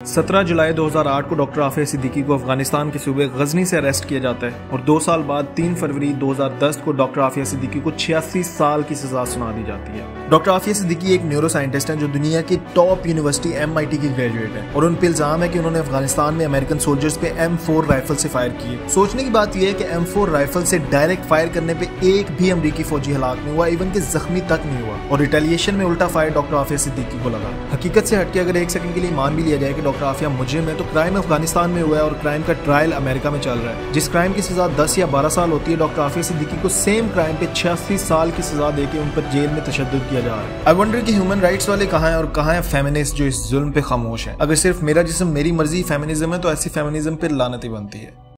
17 जुलाई 2008 को डॉक्टर आफिया सिद्दीकी को अफगानिस्तान के सूबे गजनी से अरेस्ट किया जाता है और 2 साल बाद 3 फरवरी 2010 को डॉक्टर आफिया सिद्दीकी को 86 साल की सजा सुना दी जाती है। डॉक्टर आफिया सिद्दीकी एक न्यूरो साइंटिस्ट हैं जो दुनिया की टॉप यूनिवर्सिटी MIT की ग्रेजुएट है और उन पर इल्जाम है कि उन्होंने अफगानिस्तान में अमेरिकन सोल्जर्स पे M4 राइफल से फायर किए। सोचने की बात यह है कि M4 राइफल से डायरेक्ट फायर करने पे एक भी अमेरिकी फौजी हलाक नहीं हुआ, इवन के जख्मी तक नहीं हुआ और रिटेलिएशन में उल्टा फायर डॉक्टर आफिया सिद्दीकी को लगा। हकीकत से हटके अगर एक सेकंड के लिए मान भी लिया जाए कि डॉक्टर आफिया मुजरिम है, तो क्राइम अफगानिस्तान में हुआ है और क्राइम का ट्रायल अमेरिका में चल रहा है। जिस क्राइम की सजा 10 या 12 साल होती है, डॉक्टर आफिया सिद्दीकी को सेम क्राइम पे 86 साल की सजा देके उन पर जेल में तशद्दुद किया जा रहा है। आई वंडर कि ह्यूमन राइट्स वाले कहाँ हैं और कहाँ हैं फेमिनिस्ट जो इस जुल्म पे खामोश हैं। अगर सिर्फ मेरा जिस्म मेरी मर्जी फेमिनिज्म है तो ऐसी फेमिनिज्म पे लानत ही बनती है।